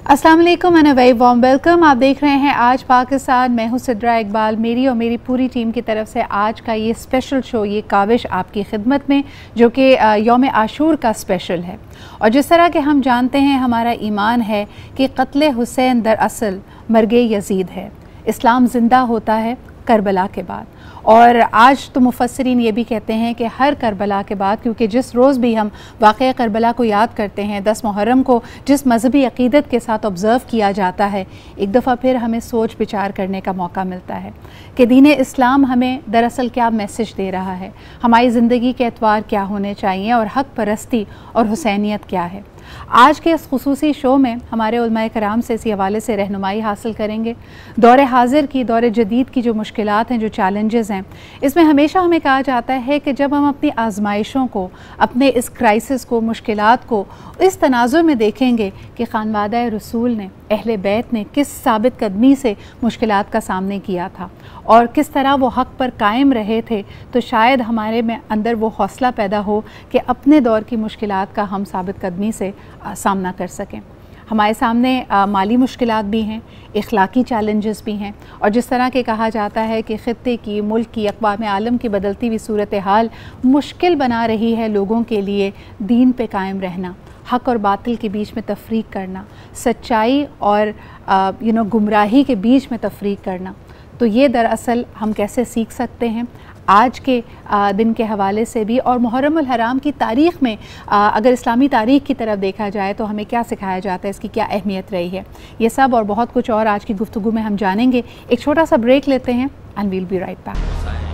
अस्सलाम वालेकुम and a very warm welcome. आप देख रहे हैं आज पाकिस्तान। मैं हूं सिद्रा इकबाल। मेरी और मेरी पूरी टीम की तरफ से आज का ये स्पेशल शो, ये काविश आपकी खिदमत में, जो कि यौम आशूर का स्पेशल है। और जिस तरह के हम जानते हैं, हमारा ईमान है कि क़त्ल हुसैन दरअसल मर्गे यजीद है। इस्लाम ज़िंदा होता है करबला के बाद। और आज तो मुफस्सिरीन ये भी कहते हैं कि हर करबला के बाद, क्योंकि जिस रोज़ भी हम वाक़या करबला को याद करते हैं, 10 मुहर्रम को जिस मजहबी अक़ीदत के साथ ऑब्ज़र्व किया जाता है, एक दफ़ा फिर हमें सोच विचार करने का मौका मिलता है कि दीन इस्लाम हमें दरअसल क्या मैसेज दे रहा है, हमारी ज़िंदगी के एतवार क्या होने चाहिए और हक़ परस्ती और हुसैनियत क्या है। आज के इस खुसूसी शो में हमारे उलमाए कराम से इसी हवाले से रहनुमाई हासिल करेंगे। दौर हाज़िर की, दौर जदीद की जो मुश्किलात हैं, जो चैलेंजेस हैं, इसमें हमेशा हमें कहा जाता है कि जब हम अपनी आजमाइशों को, अपने इस क्राइसिस को, मुश्किलात को इस तनाज़ुर में देखेंगे कि ख़ानवादा रसूल ने, अहले बैत ने किस साबित कदमी से मुश्किलात का सामने किया था और किस तरह वो हक़ पर कायम रहे थे, तो शायद हमारे में अंदर वो हौसला पैदा हो कि अपने दौर की मुश्किलात का हम साबित कदमी से सामना कर सकें। हमारे सामने माली मुश्किलात भी हैं, इखलाकी चैलेंजेस भी हैं, और जिस तरह के कहा जाता है कि ख़ित्ते की, मुल्क की, अक़वाम आलम की बदलती हुई सूरत हाल मुश्किल बना रही है लोगों के लिए दीन पे कायम रहना, हक़ और बातिल के बीच में तफ़रीक़ करना, सच्चाई और गुमराही के बीच में तफ़रीक़ करना। तो ये दरअसल हम कैसे सीख सकते हैं आज के दिन के हवाले से भी, और मुहर्रम अल हराम की तारीख़ में अगर इस्लामी तारीख़ की तरफ देखा जाए तो हमें क्या सिखाया जाता है, इसकी क्या अहमियत रही है, ये सब और बहुत कुछ और आज की गुफ्तगू में हम जानेंगे। एक छोटा सा ब्रेक लेते हैं and we'll be right back.